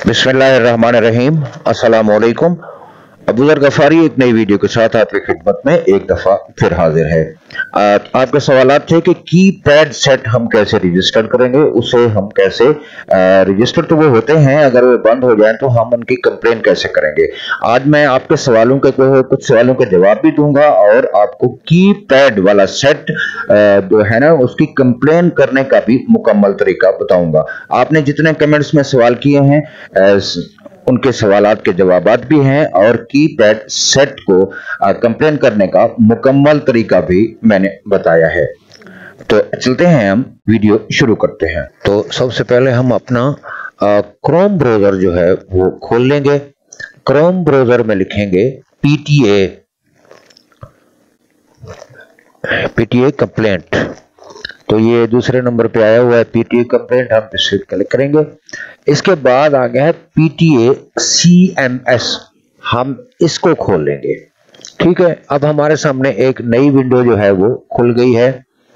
बिस्मिल्लाहिर्रहमानिर्रहीम। अस्सलाम वालेकुम। अबूजर गफारी एक नई वीडियो के साथ आपकी खिदमत में एक दफ़ा फिर हाजिर है। आपके सवालात थे कि की पैड सेट हम कैसे रजिस्टर करेंगे, उसे हम कैसे रजिस्टर तो वो होते हैं, अगर वो बंद हो जाए तो हम उनकी कंप्लेन कैसे करेंगे। आज मैं आपके सवालों के कुछ सवालों के जवाब भी दूंगा और आपको की पैड वाला सेट जो है ना उसकी कंप्लेन करने का भी मुकम्मल तरीका बताऊंगा। आपने जितने कमेंट्स में सवाल किए हैं उनके सवालात के जवाबात भी हैं और की पैड सेट को कंप्लेन करने का मुकम्मल तरीका भी मैंने बताया है। तो चलते हैं, हम वीडियो शुरू करते हैं। तो सबसे पहले हम अपना क्रोम ब्राउजर जो है वो खोल लेंगे। क्रोम ब्राउजर में लिखेंगे पीटीए कंप्लेंट। तो ये दूसरे नंबर पे आया हुआ है पीटीए कंप्लेंट, हम इस पर क्लिक करेंगे। इसके बाद आ गया है पीटीए सीएमएस, हम इसको खोल लेंगे। ठीक है, अब हमारे सामने एक नई विंडो जो है वो खुल गई है।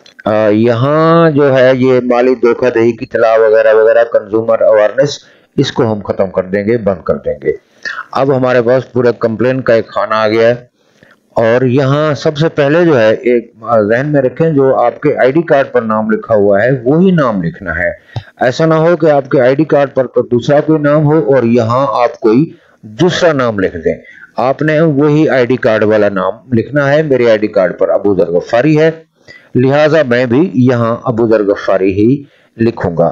यहाँ जो है ये माली धोखाधड़ी की इत्तला वगैरह वगैरह, कंज्यूमर अवेयरनेस, इसको हम खत्म कर देंगे, बंद कर देंगे। अब हमारे पास पूरा कंप्लेन का एक खाना आ गया है और यहाँ सबसे पहले जो है एक ध्यान में रखें, जो आपके आईडी कार्ड पर नाम लिखा हुआ है वही नाम लिखना है। ऐसा ना हो कि आपके आईडी कार्ड पर तो दूसरा कोई नाम हो और यहाँ आप कोई दूसरा नाम लिख दें। आपने वही आईडी कार्ड वाला नाम लिखना है। मेरे आईडी कार्ड पर अबूजर गफ्फारी है, लिहाजा मैं भी यहाँ अबूजर गफ्फारी ही लिखूंगा।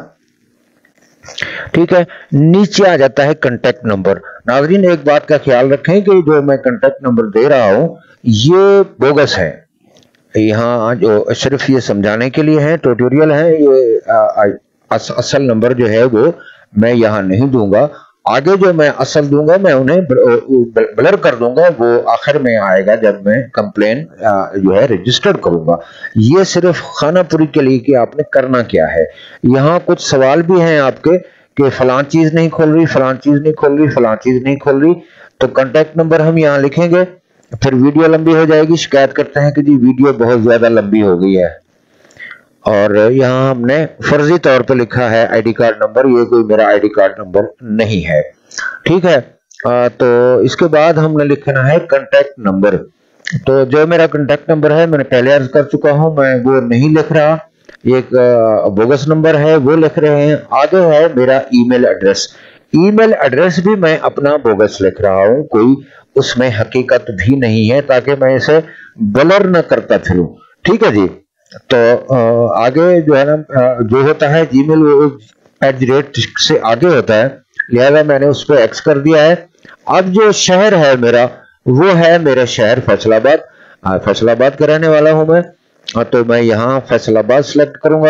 ठीक है, नीचे आ जाता है कांटेक्ट नंबर। नाज़रीन एक बात का ख्याल रखें कि जो मैं कांटेक्ट नंबर दे रहा हूं ये बोगस है। यहाँ जो सिर्फ ये समझाने के लिए है, ट्यूटोरियल है, ये असल नंबर जो है वो मैं यहाँ नहीं दूंगा। आगे जो मैं असल दूंगा मैं उन्हें ब्लर कर दूंगा, वो आखिर में आएगा जब मैं कंप्लेन जो है रजिस्टर्ड करूंगा। ये सिर्फ खानापुरी के लिए कि आपने करना क्या है। यहाँ कुछ सवाल भी हैं आपके कि फलां चीज नहीं खोल रही, फलां चीज नहीं खोल रही, फलां चीज नहीं खोल रही। तो कांटेक्ट नंबर हम यहाँ लिखेंगे, फिर वीडियो लंबी हो जाएगी। शिकायत करते हैं कि जी वीडियो बहुत ज्यादा लंबी हो गई है। और यहाँ हमने फर्जी तौर पे लिखा है आईडी कार्ड नंबर, ये कोई मेरा आईडी कार्ड नंबर नहीं है। ठीक है, तो इसके बाद हमने लिखना है कांटेक्ट नंबर। तो जो मेरा कांटेक्ट नंबर है मैंने पहले अर्ज कर चुका हूं, मैं वो नहीं लिख रहा, एक बोगस नंबर है वो लिख रहे हैं। आगे है मेरा ईमेल एड्रेस। ईमेल एड्रेस भी मैं अपना बोगस लिख रहा हूं, कोई उसमें हकीकत भी नहीं है, ताकि मैं इसे ब्लर न करता फिरूं। ठीक है जी। तो आगे जो है ना जो होता है जीमेल @@ से आगे होता है, लिहाजा मैंने उस पर एक्स कर दिया है। अब जो शहर है मेरा वो है मेरा शहर फैसलाबाद। फैसलाबाद का रहने वाला हूं मैं, तो मैं यहाँ फैसलाबाद सेलेक्ट करूंगा।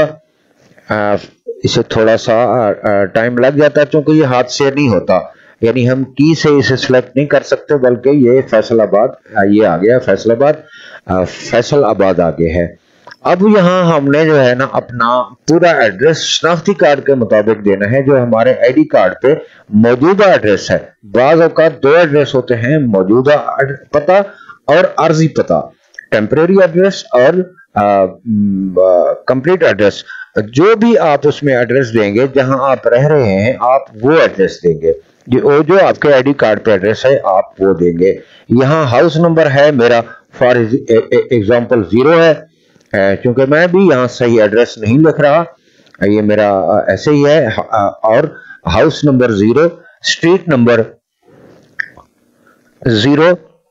इसे थोड़ा सा टाइम लग जाता है क्योंकि ये हाथ से नहीं होता, यानी हम की से इसे सिलेक्ट नहीं कर सकते, बल्कि ये फैसलाबाद ये आ गया, फैसलाबाद आगे है। अब यहाँ हमने जो है ना अपना पूरा एड्रेस शनाख्ती कार्ड के मुताबिक देना है, जो हमारे आईडी कार्ड पे मौजूदा एड्रेस है। बाज़ औक़ात दो एड्रेस होते हैं, मौजूदा पता और अर्जी पता, टेम्परेरी एड्रेस और कंप्लीट एड्रेस। जो भी आप उसमें एड्रेस देंगे जहां आप रह रहे हैं, आप वो एड्रेस देंगे। जो आपके आईडी कार्ड पे एड्रेस है आप वो देंगे। यहाँ हाउस नंबर है मेरा फॉर एग्जांपल 0 है, क्योंकि मैं भी यहाँ सही एड्रेस नहीं लिख रहा, ये मेरा ऐसे ही है। और house number 0, street number 0,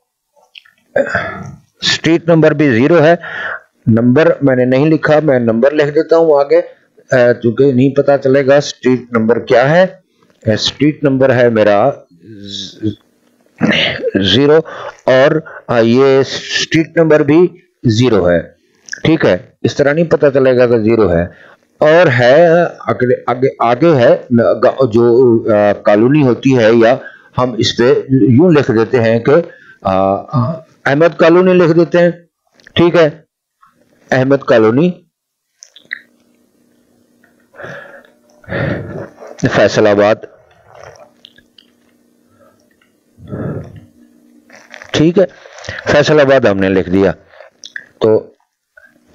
street number भी 0 है। नंबर मैंने नहीं लिखा, मैं नंबर लिख देता हूँ आगे, क्योंकि नहीं पता चलेगा स्ट्रीट नंबर क्या है। स्ट्रीट नंबर है मेरा 0 और ये स्ट्रीट नंबर भी 0 है। ठीक है, इस तरह नहीं पता चलेगा कि 0 है। और है आगे है जो कॉलोनी होती है, या हम इस पे यूं लिख देते हैं कि अहमद कॉलोनी लिख देते हैं। ठीक है, अहमद कॉलोनी फैसलाबाद। ठीक है, फैसलाबाद हमने लिख दिया। तो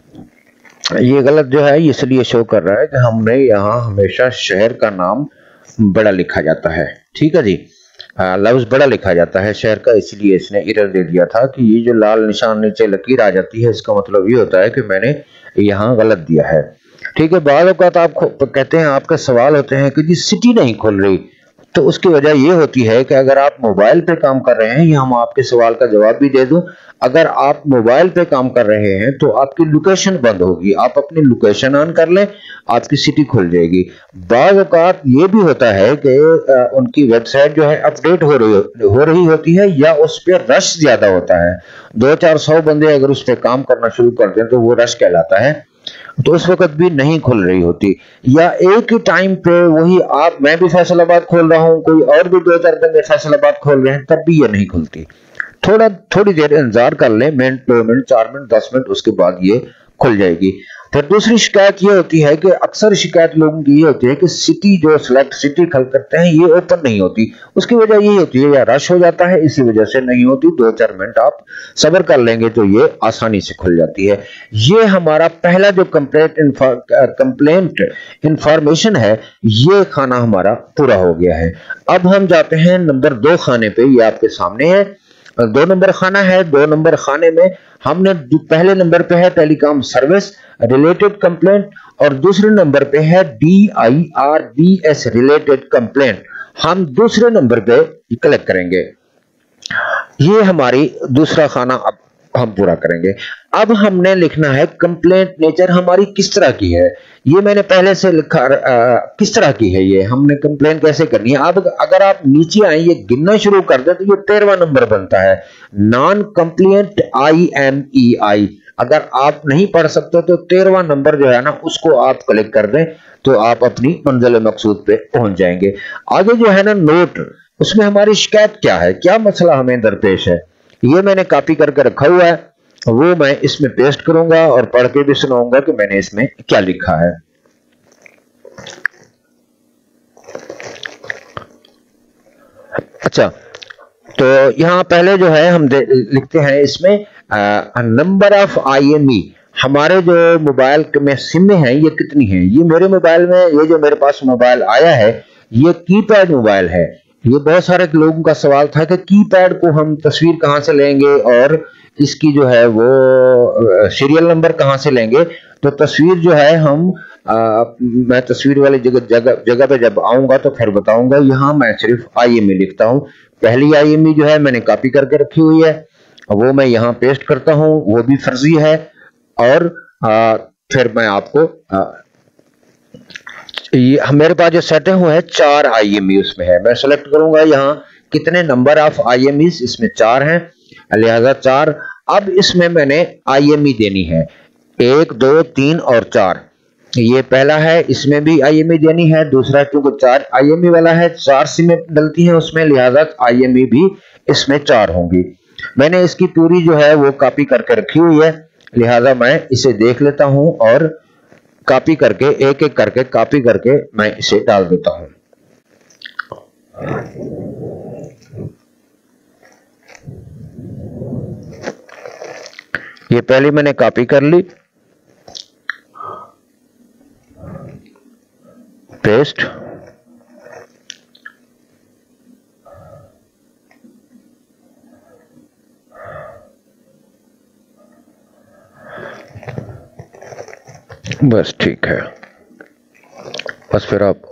ये गलत जो है इसलिए शो कर रहा है कि हमने यहाँ हमेशा शहर का नाम बड़ा लिखा जाता है। ठीक है जी, लफ्ज बड़ा लिखा जाता है शहर का, इसलिए इसने एरर दे दिया था कि ये जो लाल निशान नीचे लकीर आ जाती है इसका मतलब ये होता है कि मैंने यहाँ गलत दिया है। ठीक है, बाद औक़ात आप कहते हैं, आपके सवाल होते हैं कि जी सिटी नहीं खुल रही, तो उसकी वजह ये होती है कि अगर आप मोबाइल पे काम कर रहे हैं, ये हम आपके सवाल का जवाब भी दे दूं, अगर आप मोबाइल पे काम कर रहे हैं तो आपकी लोकेशन बंद होगी, आप अपनी लोकेशन ऑन कर लें, आपकी सिटी खुल जाएगी। बाज़ औक़ात ये भी होता है कि उनकी वेबसाइट जो है अपडेट हो रही होती है, या उस पर रश ज्यादा होता है, 200-400 बंदे अगर उस पर काम करना शुरू कर दें तो वो रश कहलाता है, तो उस वक्त भी नहीं खुल रही होती। या एक ही टाइम पे वही आप, मैं भी फैसलाबाद खोल रहा हूं, कोई और भी 2-4 बंदे फैसलाबाद खोल रहे हैं, तब भी ये नहीं खुलती। थोड़ी देर इंतजार कर लें, मिनट, 2 मिनट, 4 मिनट, 10 मिनट, उसके बाद ये खुल जाएगी। फिर दूसरी शिकायत ये होती है कि अक्सर शिकायत लोगों की ये होती है कि सिटी जो सिलेक्ट सिटी खल करते हैं ये ओपन नहीं होती। उसकी वजह यही होती है या रश हो जाता है, इसी वजह से नहीं होती। 2-4 मिनट आप सब्र कर लेंगे तो ये आसानी से खुल जाती है। ये हमारा पहला जो कंप्लेंट इंफॉर्मेशन है, ये खाना हमारा पूरा हो गया है। अब हम जाते हैं नंबर 2 खाने पे, ये आपके सामने है। 2 नंबर खाना है। 2 नंबर खाने में हमने पहले नंबर पे है टेलीकॉम सर्विस रिलेटेड कंप्लेंट, और दूसरे नंबर पे है DIRBS रिलेटेड कंप्लेंट। हम दूसरे नंबर पे कलेक्ट करेंगे। ये हमारी दूसरा खाना अब हम पूरा करेंगे। अब हमने लिखना है कंप्लेंट नेचर हमारी किस तरह की है। ये मैंने पहले से लिखा, किस तरह की है ये, हमने कंप्लेंट कैसे करनी है। अब अगर आप नीचे आए, ये गिनना शुरू कर दे, तो ये 13वां नंबर बनता है, नॉन कंप्लेंट IMEI। अगर आप नहीं पढ़ सकते तो 13वां नंबर जो है ना, उसको आप क्लिक कर दें तो आप अपनी मंजिल मकसूद पे पहुंच जाएंगे। आगे जो है ना नोट, उसमें हमारी शिकायत क्या है, क्या मसला हमें दरपेश है, ये मैंने कॉपी करके रखा हुआ है, वो मैं इसमें पेस्ट करूंगा और पढ़ के भी सुनाऊंगा कि मैंने इसमें क्या लिखा है। अच्छा, तो यहां पहले जो है हम लिखते हैं इसमें नंबर ऑफ IME, हमारे जो मोबाइल में सिम है ये कितनी है। ये मेरे मोबाइल में, ये जो मेरे पास मोबाइल आया है ये कीपैड मोबाइल है। ये बहुत सारे लोगों का सवाल था कि कीपैड को हम तस्वीर कहां से लेंगे और इसकी जो है वो सीरियल नंबर कहां से लेंगे। तो तस्वीर जो है हम मैं तस्वीर वाली जगह पे जब आऊंगा तो फिर बताऊंगा। यहाँ मैं सिर्फ IME लिखता हूँ। पहली IME जो है मैंने कॉपी करके रखी हुई है, वो मैं यहाँ पेस्ट करता हूँ, वो भी फर्जी है। और फिर मैं आपको मेरे पास जो सेटिंग हुए हैं 4 IME उसमें है, मैं सेलेक्ट करूंगा यहाँ कितने नंबर ऑफ IMEs, इसमें 4 हैं, लिहाजा 4। अब इसमें मैंने IME देनी है 1, 2, 3 और 4। ये पहला है, इसमें भी IME देनी है। दूसरा क्योंकि 4 IME वाला है, 4 सिमें डलती हैं उसमें, लिहाजा IME भी इसमें 4 होंगी। मैंने इसकी पूरी जो है वो कॉपी करके रखी हुई है, लिहाजा मैं इसे देख लेता हूं और कॉपी करके एक एक करके कॉपी करके मैं इसे डाल देता हूं। ये पहले मैंने कॉपी कर ली, पेस्ट, बस ठीक है। बस फिर आप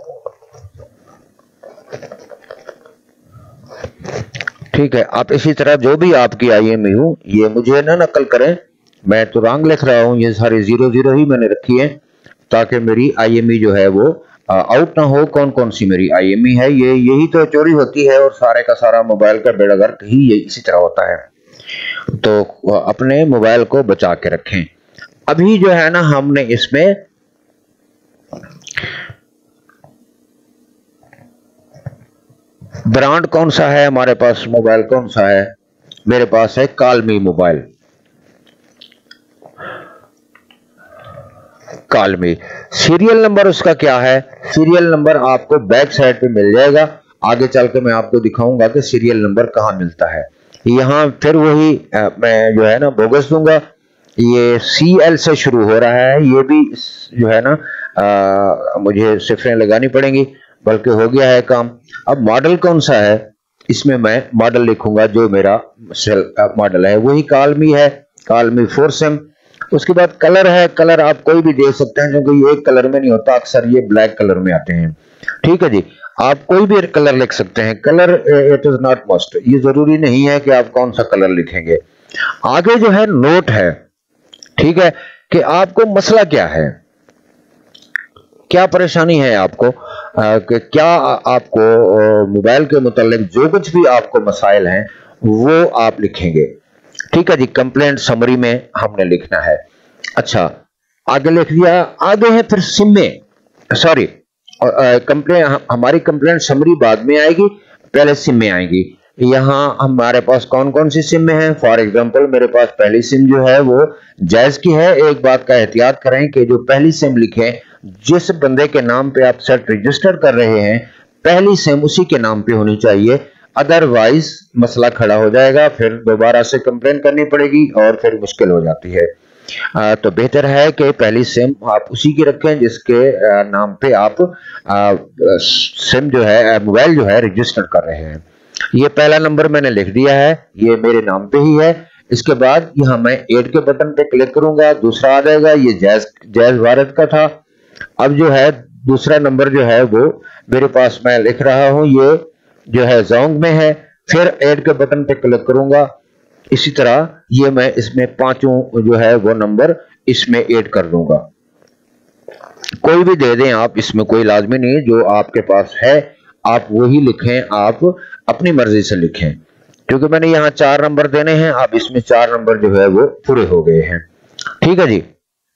ठीक है, आप इसी तरह जो भी आपकी IME हो ये मुझे ना नकल करें, मैं तो रंग लिख रहा हूं, ये सारी 0-0 ही मैंने रखी है ताकि मेरी IME जो है वो आउट ना हो। कौन कौन सी मेरी IME है, ये यही तो चोरी होती है और सारे का सारा मोबाइल का बेड़ा गर्क ही ये इसी तरह होता है। तो अपने मोबाइल को बचा के रखें। अभी जो है ना हमने इसमें ब्रांड कौन सा है, हमारे पास मोबाइल कौन सा है, मेरे पास है कालमी मोबाइल, कालमी। सीरियल नंबर उसका क्या है, सीरियल नंबर आपको बैक साइड पे मिल जाएगा। आगे चल के मैं आपको दिखाऊंगा कि सीरियल नंबर कहां मिलता है। यहां फिर वही मैं जो है ना बोगस दूंगा। ये CL से शुरू हो रहा है, ये भी जो है ना मुझे सिफरें लगानी पड़ेंगी। बल्कि हो गया है काम। अब मॉडल कौन सा है, इसमें मैं मॉडल लिखूंगा जो मेरा सेल मॉडल है, वही कालमी है, कालमी 4 सिम। उसके बाद कलर है, कलर आप कोई भी दे सकते हैं क्योंकि ये एक कलर में नहीं होता, अक्सर ये ब्लैक कलर में आते हैं। ठीक है जी, आप कोई भी कलर लिख सकते हैं, colour it is not must, ये जरूरी नहीं है कि आप कौन सा कलर लिखेंगे। आगे जो है नोट है, ठीक है, कि आपको मसला क्या है, क्या परेशानी है आपको, कि क्या आपको मोबाइल के मुतालिक जो कुछ भी आपको मसाइल हैं वो आप लिखेंगे। ठीक है जी, कंप्लेंट समरी में हमने लिखना है। अच्छा, आगे लिख दिया। आगे है फिर सिम में, सॉरी कंप्लेंट, हमारी कंप्लेंट समरी बाद में आएगी, पहले सिम में आएगी। यहाँ हमारे पास कौन कौन सी सिम में है, फॉर एग्जांपल मेरे पास पहली सिम जो है वो जायज की है। एक बात का एहतियात करें कि जो पहली सिम लिखे, जिस बंदे के नाम पे आप सेट रजिस्टर कर रहे हैं, पहली सिम उसी के नाम पे होनी चाहिए, अदरवाइज मसला खड़ा हो जाएगा, फिर दोबारा से कंप्लेन करनी पड़ेगी और फिर मुश्किल हो जाती है। तो बेहतर है कि पहली सिम आप उसी की रखें जिसके नाम पे आप सिम जो है, मोबाइल जो है रजिस्टर कर रहे हैं। ये पहला नंबर मैंने लिख दिया है, ये मेरे नाम पे ही है। इसके बाद यहाँ मैं ऐड के बटन पे क्लिक करूंगा, दूसरा आ जाएगा, ये जायज भारत का था। अब जो है दूसरा नंबर जो है वो मेरे पास मैं लिख रहा हूं, ये जो है जोंग में है। फिर ऐड के बटन पे क्लिक करूंगा, इसी तरह ये मैं इसमें पांचों जो है वो नंबर इसमें ऐड कर दूंगा। कोई भी दे दें आप, इसमें कोई लाजमी नहीं, जो आपके पास है आप वही लिखें, आप अपनी मर्जी से लिखें, क्योंकि मैंने यहाँ 4 नंबर देने हैं, आप इसमें 4 नंबर जो है वो पूरे हो गए हैं। ठीक है जी।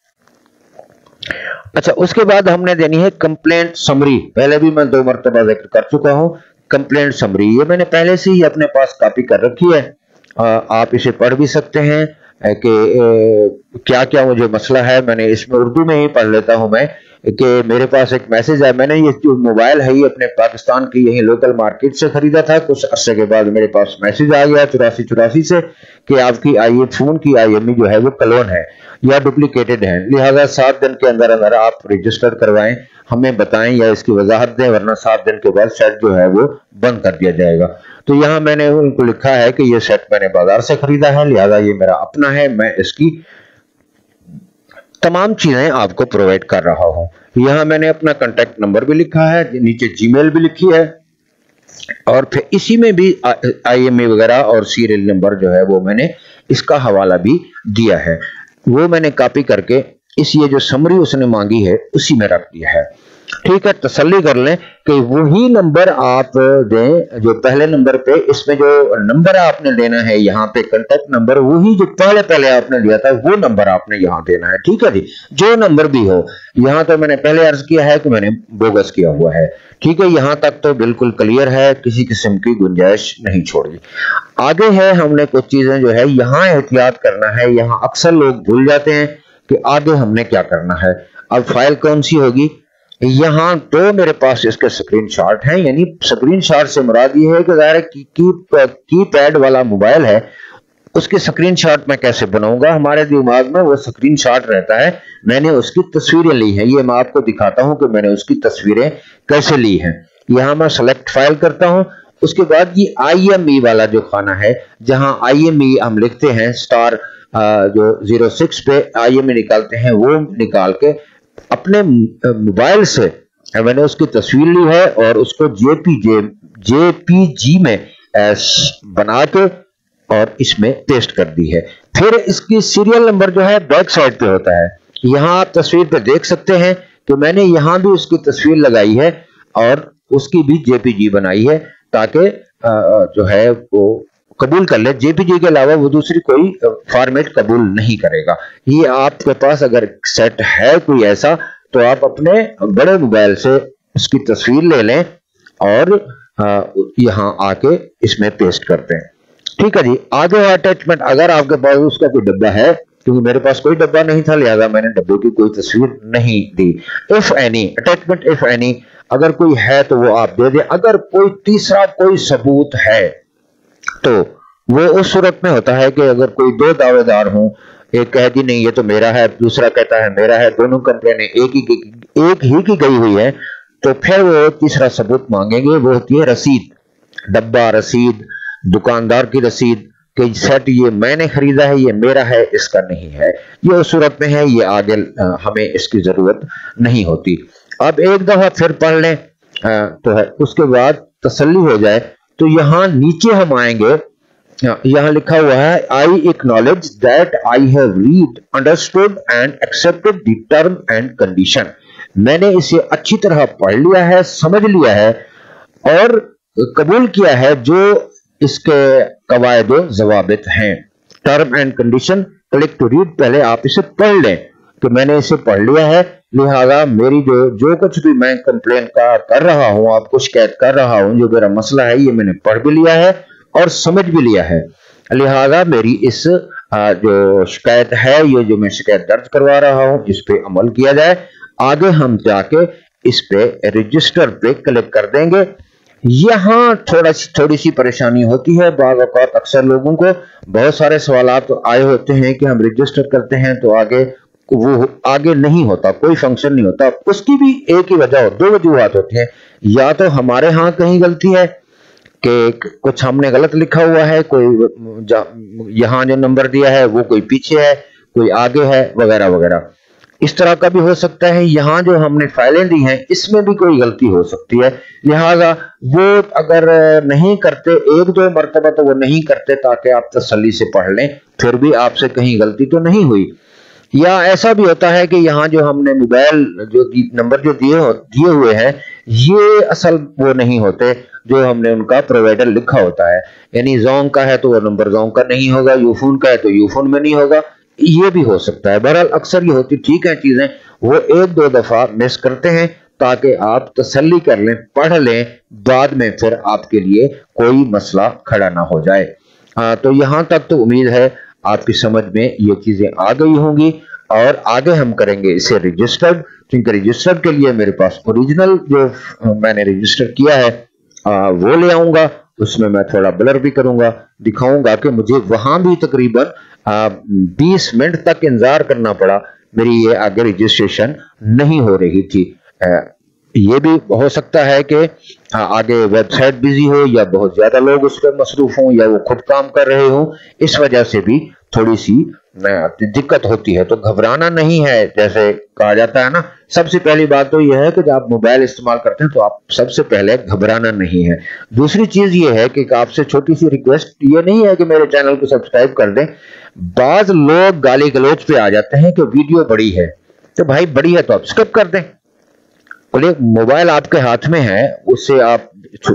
अच्छा, उसके बाद हमने देनी है कंप्लेंट समरी। पहले भी मैं 2 मरतबा जिक्र कर चुका हूं, कंप्लेंट समरी ये मैंने पहले से ही अपने पास कॉपी कर रखी है। आप इसे पढ़ भी सकते हैं कि क्या क्या मुझे मसला है। मैंने इसमें उर्दू में ही पढ़ लेता हूं मैं, कि मेरे पास एक मैसेज है, मैंने ये जो मोबाइल है ये अपने पाकिस्तान की यही लोकल मार्केट से खरीदा था। कुछ अरसे के बाद मेरे पास मैसेज आ गया 84 से कि आपकी फोन की IMEI जो है वो क्लोन है या डुप्लीकेटेड है, लिहाजा 7 दिन के अंदर अंदर आप रजिस्टर करवाएं, हमें बताएं या इसकी वजाहत दें, वरना 7 दिन के बाद सेट जो है वो बंद कर दिया जाएगा। तो यहाँ मैंने उनको लिखा है कि ये सेट मैंने बाजार से खरीदा है, लिहाजा ये मेरा अपना है, मैं इसकी तमाम चीजें आपको प्रोवाइड कर रहा हूं। यहां मैंने अपना कांटेक्ट नंबर भी लिखा है, नीचे जीमेल भी लिखी है, और फिर इसी में भी IMEI वगैरह और सीरियल नंबर जो है वो मैंने इसका हवाला भी दिया है। वो मैंने कॉपी करके इस ये जो समरी उसने मांगी है उसी में रख दिया है। ठीक है, तसल्ली कर लें कि वही नंबर आप दें जो पहले नंबर पे, इसमें जो नंबर आपने देना है यहाँ पे कांटेक्ट नंबर, वही जो पहले आपने लिया था वो नंबर आपने यहाँ देना है। ठीक है जी, जो नंबर भी हो। यहाँ तो मैंने पहले अर्ज किया है कि मैंने बोगस किया हुआ है। ठीक है, यहाँ तक तो बिल्कुल क्लियर है, किसी किस्म की गुंजाइश नहीं छोड़ी। आगे है हमने कुछ चीजें जो है यहाँ एहतियात करना है, यहाँ अक्सर लोग भूल जाते हैं कि आगे हमने क्या करना है। अब फाइल कौन सी होगी, यहाँ तो मेरे पास इसके स्क्रीनशॉट हैं, यानी स्क्रीनशॉट से मुराद ये है कि ज़ाहिर कीपैड वाला मोबाइल है, उसके स्क्रीनशॉट मैं कैसे बनाऊंगा। हमारे दिमाग में वो स्क्रीनशॉट रहता है, मैंने उसकी तस्वीरें ली हैं, ये मैं आपको दिखाता हूं कि मैंने उसकी तस्वीरें कैसे ली हैं। यहाँ मैं सेलेक्ट फाइल करता हूं, उसके बाद ये IMEI वाला जो खाना है, जहां IMEI हम लिखते हैं स्टार जो 06 पे IMEI निकालते हैं, वो निकाल के अपने मोबाइल से मैंने उसकी तस्वीर ली है और उसको JPG में बना के और इसमें पेस्ट कर दी है। फिर इसकी सीरियल नंबर जो है बैक साइड पे होता है, यहाँ आप तस्वीर पे देख सकते हैं कि मैंने यहाँ भी उसकी तस्वीर लगाई है और उसकी भी JPG बनाई है, ताकि जो है वो कबूल कर ले। JPG के अलावा वो दूसरी कोई फॉर्मेट कबूल नहीं करेगा। ये आपके पास अगर सेट है कोई ऐसा, तो आप अपने बड़े मोबाइल से उसकी तस्वीर ले लें और यहाँ आके इसमें पेस्ट करते हैं। ठीक है जी। आगे अटैचमेंट, अगर आपके पास उसका कोई डब्बा है, क्योंकि मेरे पास कोई डब्बा नहीं था लिहाजा मैंने डब्बे की कोई तस्वीर नहीं दी। If any attachment, if any अगर कोई है तो वो आप दे दें। अगर कोई तीसरा कोई सबूत है तो वो उस सूरत में होता है कि अगर कोई 2 दावेदार हों, एक कहती नहीं ये तो मेरा है, दूसरा कहता है मेरा है, दोनों कंप्लेनें एक ही की गई हुई है, तो फिर वो तीसरा सबूत मांगेंगे, वो होती है रसीद, डब्बा रसीद, दुकानदार की रसीद कि सेट ये मैंने खरीदा है, ये मेरा है, इसका नहीं है। ये उस सूरत में है, ये आगे हमें इसकी जरूरत नहीं होती। अब एक दफा फिर पढ़ लें तो है, उसके बाद तसल्ली हो जाए तो यहाँ नीचे हम आएंगे, यहाँ लिखा हुआ है I acknowledge that I have read understood and accepted the term and condition. मैंने इसे अच्छी तरह पढ़ लिया है, समझ लिया है और कबूल किया है जो इसके कवायद जवाबित हैं। Term and condition, click to read, पहले आप इसे पढ़ लें कि मैंने इसे पढ़ लिया है, लिहाजा मेरी जो कुछ भी मैं कंप्लेन कर रहा हूं, आपको शिकायत कर रहा हूं, जो मेरा मसला है ये मैंने पढ़ भी लिया है और समझ भी लिया है, लिहाजा मेरी इस जो शिकायत है, ये जो मैं शिकायत दर्ज करवा रहा हूं, इस पे अमल किया जाए। आगे हम जाके इस पे रजिस्टर पे क्लिक कर देंगे। यहाँ थोड़ी सी परेशानी होती है, बाज़ औक़ात अक्सर लोगों को बहुत सारे सवालात आए होते हैं कि हम रजिस्टर करते हैं तो आगे वो आगे नहीं होता, कोई फंक्शन नहीं होता। उसकी भी एक ही वजह, दो वजूहात होती हैं, या तो हमारे यहाँ कहीं गलती है कि कुछ हमने गलत लिखा हुआ है, कोई यहाँ जो नंबर दिया है वो कोई पीछे है, कोई आगे है, वगैरह वगैरह। इस तरह का भी हो सकता है, यहाँ जो हमने फाइलें दी हैं इसमें भी कोई गलती हो सकती है, लिहाजा वो अगर नहीं करते, एक दो मरतबा तो वो नहीं करते ताकि आप तसल्ली से पढ़ लें, फिर भी आपसे कहीं गलती तो नहीं हुई। या ऐसा भी होता है कि यहाँ जो हमने मोबाइल जो नंबर जो दिए हुए हैं ये असल वो नहीं होते जो हमने उनका प्रोवाइडर लिखा होता है, यानी जोंग का है तो वो नंबर जोंग का नहीं होगा, यूफोन का है तो यूफोन में नहीं होगा, ये भी हो सकता है। बहरहाल अक्सर ये होती ठीक है चीजें, वो एक दो दफा मिस करते हैं ताकि आप तसल्ली कर लें, पढ़ लें, बाद में फिर आपके लिए कोई मसला खड़ा ना हो जाए। तो यहाँ तक तो उम्मीद है आपकी समझ में ये चीजें आ गई होंगी और आगे हम करेंगे इसे रजिस्टर्ड, क्योंकि रजिस्टर्ड के लिए मेरे पास ओरिजिनल जो मैंने रजिस्टर किया है वो ले आऊंगा, उसमें मैं थोड़ा ब्लर भी करूंगा, दिखाऊंगा कि मुझे वहां भी तकरीबन 20 मिनट तक इंतजार करना पड़ा, मेरी ये आगे रजिस्ट्रेशन नहीं हो रही थी। ये भी हो सकता है कि आगे वेबसाइट बिजी हो या बहुत ज्यादा लोग उस पर मसरूफ हों या वो खुद काम कर रहे हो, इस वजह से भी थोड़ी सी दिक्कत होती है। तो घबराना नहीं है, जैसे कहा जाता है ना, सबसे पहली बात तो यह है कि जब आप मोबाइल इस्तेमाल करते हैं तो आप सबसे पहले घबराना नहीं है। दूसरी चीज ये है कि आपसे छोटी सी रिक्वेस्ट ये नहीं है कि मेरे चैनल को सब्सक्राइब कर दें। बाज लोग गाली गलौज पे आ जाते हैं कि वीडियो बड़ी है, तो भाई बड़ी है तो आप स्किप कर दें। बोले मोबाइल आपके हाथ में है, उससे आप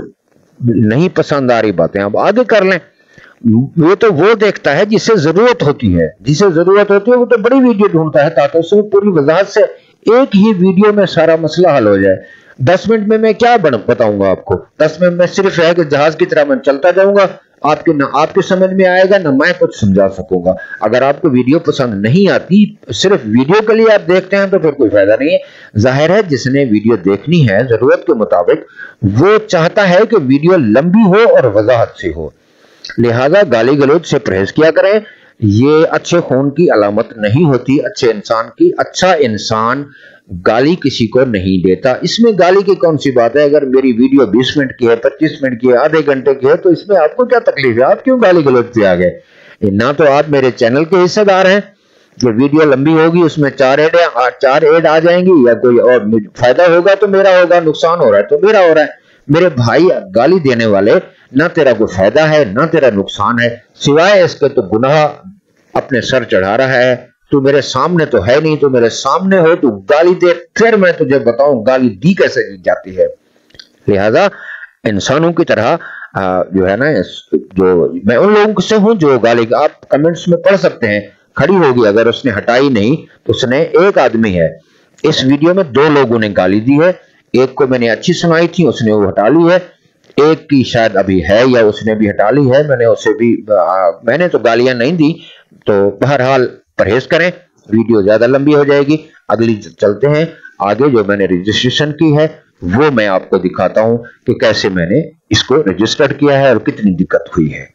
नहीं पसंद आ रही बातें आप आगे कर लें। वो तो वो देखता है जिसे जरूरत होती है, जिसे जरूरत होती है वो तो बड़ी वीडियो ढूंढता है ताकि उसमें पूरी वजाहत से एक ही वीडियो में सारा मसला हल हो जाए। 10 मिनट में मैं क्या बताऊंगा आपको, 10 मिनट में सिर्फ है कि जहाज की तरह मैं चलता जाऊंगा, आपके ना आपके समझ में आएगा ना मैं कुछ समझा सकूंगा। अगर आपको वीडियो पसंद नहीं आती, सिर्फ वीडियो के लिए आप देखते हैं तो फिर कोई फायदा नहीं है। जाहिर है जिसने वीडियो देखनी है जरूरत के मुताबिक, वो चाहता है कि वीडियो लंबी हो और वजाहत से हो, लिहाजा गाली गलौज से परहेज किया करें। ये अच्छे खून की अलामत नहीं होती अच्छे इंसान की। अच्छा इंसान गाली किसी को नहीं देता। इसमें गाली की कौन सी बात है, अगर मेरी वीडियो 20 मिनट की है, 25 मिनट की है, आधे घंटे की है, तो इसमें आपको क्या तकलीफ है, आप क्यों गाली गलौज पे आ गए? ना तो आप मेरे चैनल के हिस्सेदार हैं, जो वीडियो लंबी होगी उसमें 4 ऐड आ जाएंगी, या कोई और फायदा होगा तो मेरा होगा, नुकसान हो रहा है तो मेरा हो रहा है। मेरे भाई गाली देने वाले, ना तेरा कोई फायदा है ना तेरा नुकसान है, सिवाय इसके तो गुनाह अपने सर चढ़ा रहा है। तू मेरे सामने तो है नहीं, तो मेरे सामने हो तू गाली दे, फिर मैं तुझे बताऊं गाली दी कैसे दी जाती है। लिहाजा इंसानों की तरह जो है ना, जो मैं उन लोगों से हूं जो गाली, आप कमेंट्स में पढ़ सकते हैं, खड़ी होगी अगर उसने हटाई नहीं तो उसने, एक आदमी है इस वीडियो में 2 लोगों ने गाली दी है, एक को मैंने अच्छी सुनाई थी उसने वो हटा ली है, एक की शायद अभी है या उसने भी हटा ली है, मैंने उसे भी मैंने तो गालियां नहीं दी। तो बहरहाल परहेज करें, वीडियो ज्यादा लंबी हो जाएगी। अगली चलते हैं आगे, जो मैंने रजिस्ट्रेशन की है वो मैं आपको दिखाता हूं कि कैसे मैंने इसको रजिस्टर किया है और कितनी दिक्कत हुई है।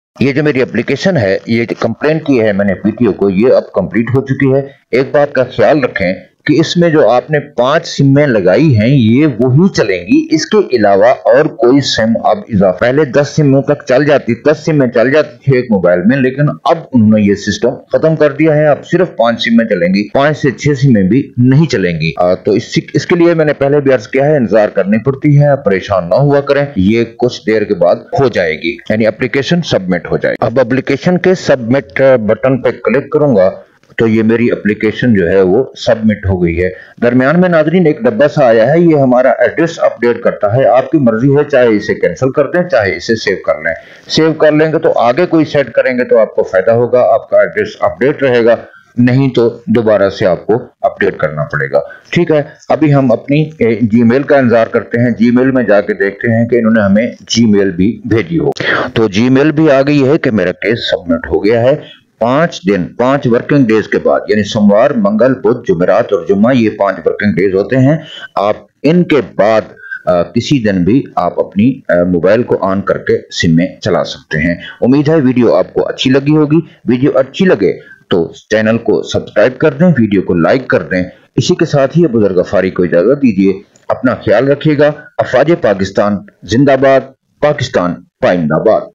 ये जो मेरी एप्लीकेशन है, ये कंप्लेंट की है मैंने पीटीओ को, ये अब कंप्लीट हो चुकी है। एक बात का ख्याल रखें कि इसमें जो आपने 5 सिमें लगाई हैं ये वही चलेंगी, इसके अलावा और कोई सिम अब इजाफा, पहले 10 सिमों तक चल जाती, 10 सिमें चल जाती थी एक मोबाइल में, लेकिन अब उन्होंने ये सिस्टम खत्म कर दिया है। अब सिर्फ 5 सिमें चलेंगी, 5 से 6 सिमें भी नहीं चलेंगी। तो इसके लिए मैंने पहले भी अर्ज किया है, इंतजार करनी पड़ती है, परेशान ना हुआ करें, ये कुछ देर के बाद हो जाएगी, यानी एप्लीकेशन सबमिट हो जाएगी। अब एप्लीकेशन के सबमिट बटन पे क्लिक करूंगा तो ये मेरी एप्लीकेशन जो है वो सबमिट हो गई है। दरमियान में नाज़रीन एक डब्बा सा आया है, ये हमारा एड्रेस अपडेट करता है। आपकी मर्जी है, चाहे इसे कैंसिल कर दें, चाहे इसे सेव कर लें। सेव कर लेंगे तो आगे कोई सेट करेंगे तो आपको फायदा होगा, आपका एड्रेस अपडेट रहेगा, नहीं तो दोबारा से आपको अपडेट करना पड़ेगा। ठीक है, अभी हम अपनी जीमेल का इंतजार करते हैं। जीमेल में जाके देखते हैं कि इन्होंने हमें जीमेल भी भेजी हो। तो जीमेल भी आ गई है कि मेरा केस सबमिट हो गया है। 5 वर्किंग डेज के बाद, यानी सोमवार, मंगल, बुध, जुमेरात और जुम्मा, ये 5 वर्किंग डेज होते हैं। आप इनके बाद किसी दिन भी आप अपनी मोबाइल को ऑन करके सिम में चला सकते हैं। उम्मीद है वीडियो आपको अच्छी लगी होगी। वीडियो अच्छी लगे तो चैनल को सब्सक्राइब कर दें, वीडियो को लाइक कर दें। इसी के साथ ही अबू ज़र गफ़ारी को इजाजत दीजिए। अपना ख्याल रखिएगा। अफ़वाज पाकिस्तान जिंदाबाद, पाकिस्तान पाइंदाबाद।